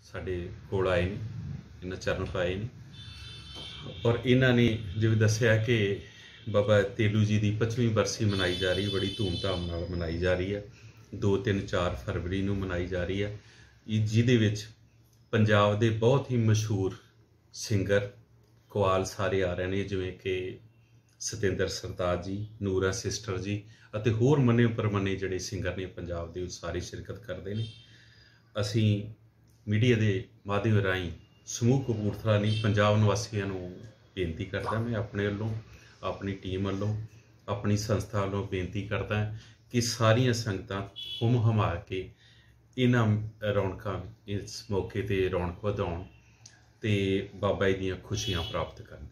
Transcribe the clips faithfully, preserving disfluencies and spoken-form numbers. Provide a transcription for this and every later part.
साडे कोल आए ने, इन्हां चरण पाए ने और इन्हां ने जिवें दस्सिया कि बाबा तेलू जी की पचवीं बरसी मनाई जा रही, बड़ी धूमधाम नाल मनाई जा रही है। दो तीन चार फरवरी नूं मनाई जा रही है, जिहदे विच पंजाब दे बहुत ही मशहूर सिंगर कवाल सारे आ रहे हैं, जिवें कि सतिंदर सरताज जी, नूरा सिस्टर जी ਅਤੇ होर मन्ने परमन्ने ਜਿਹੜੇ सिंगर ने पंजाब ਦੇ, ਉਹ ਸਾਰੇ शिरकत करते हैं। ਅਸੀਂ मीडिया के माध्यम राਹੀਂ समूह कपूरथला नहीं पंजाब निवासियों को बेनती करता, मैं अपने वालों अपनी टीम वालों अपनी संस्था वालों बेनती करता कि सारिया संगत हुम हुमा के इन्हां रौनकों इस मौके पर रौनक वधाउण ते बाबा जी दीयां खुशियां प्राप्त करन।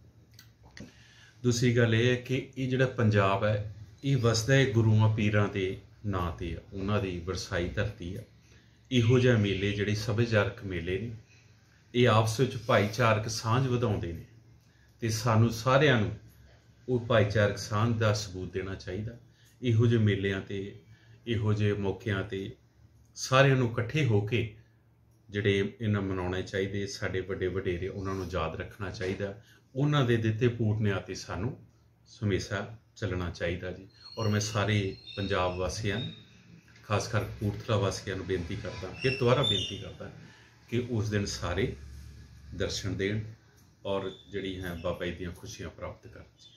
दूसरी गल यह है कि ये जिहड़ा पंजाब है ये वसदा है गुरुआं पीरां दे नां ते है, उन्हां दी वरसाई धरती है। इहो जिहे मेले जिहड़े सभाचारक मेले ने ये आपस विच भाईचारक सांझ वधाउंदे ने ते सानूं सारिआं नूं उह भाईचारक सांझ दा सबूत देना चाहिए। इहो जिहे मेलिਆਂ ते इहो जिहे मौकिਆਂ ते सारिआं नूं इकट्ठे हो के जिहड़े इन्हां मनाउणे चाहिए। साडे वड्डे वडेरे उन्हां नूं याद रखना चाहिए, उन्हां दे दित्ते पूर्णिਆਂ ते सानूं हमेशा चलना चाहिए जी। और मैं सारे पंजाब वासियों खासकर कपूरथला वासियों को बेनती करता, फिर दोबारा बेनती करता कि उस दिन सारे दर्शन देन और जिहड़ी है बाबा जी दी खुशियां प्राप्त करन।